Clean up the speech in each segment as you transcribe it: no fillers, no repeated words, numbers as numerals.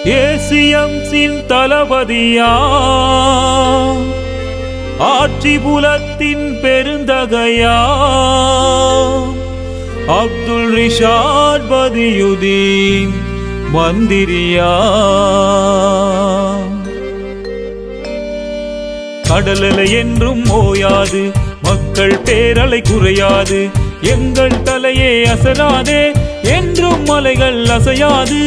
ஏசியம்ஸின் தளபதியா ஆட்சி புலத்தின் பெருந்தகையா அப்துல் ரிஷாட் பதியுதீன் மந்திரியா கடலலை என்றும் ஓயாது மக்கள் பேரலை குறையாது எங்கள் தலையே அசராதே என்றும் மலைகள் அசையாது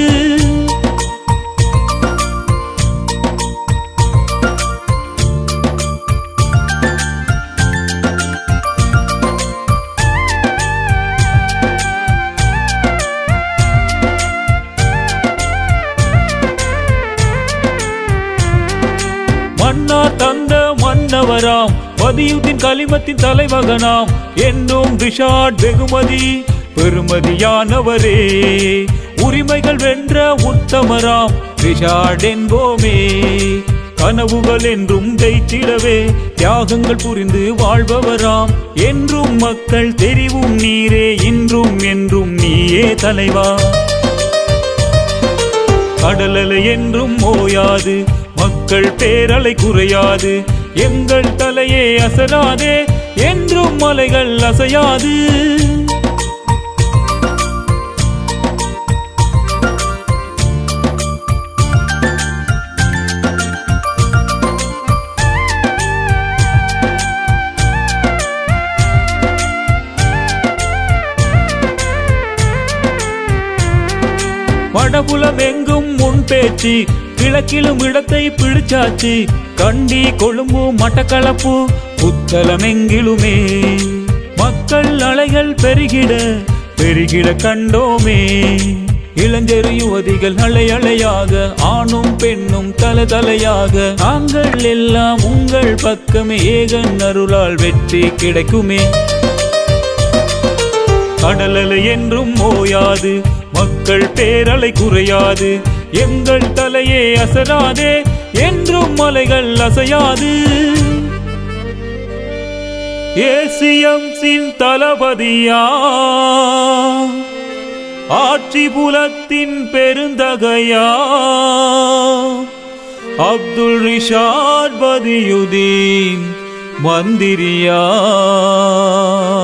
மன்னார் தந்த மன்னவராம் பதியுதீன் கலிமத்தின் தலைமகனாம் என்றும் ரிஷாட் வெகுமதி பெருமதியானவரே உரிமைகள் வென்ற உத்தமராம் ரிஷாட் என்போமே கனவுகள் என்றும் ஜெயித்திடவே தியாகங்கள் புரிந்து வாழ்பவராம் என்றும் மக்கள் தெரிவும் நீரே இன்றும் என்றும் நீயே தலைவா கடலலை என்றும் ஓயாது மக்கள் பேரலை குறையாது எங்கள் தலையே அசராதே என்றும் மலைகள் அசையாது வடபுலம் எங்கும் முன் பேச்சு கிழக்கிலும் இடத்தை பிடிச்சாச்சு கண்டி கொழும்பு மட்டக்களப்பு புத்தளம் எங்கிலுமே மக்கள் அலைகள் பெருகிட பெருகிட கண்டோமே இளைஞர் யுவதிகள் அலை அலையாக ஆணும் பெண்ணும் தலை தலையாக நாங்கள் எல்லாம் உங்கள் பக்கமே ஏகன் அருளால் வெற்றி கிடைக்குமே கடலலை என்றும் ஓயாது மக்கள் பேரலை குறையாது எங்கள் தலையே அசராதே என்றும் மலைகள் அசையாது ஏசியம்ஸின் தளபதியா ஆட்சி புலத்தின் பெருந்தகையா அப்துல் ரிஷாட் பதியுதீன் மந்திரியா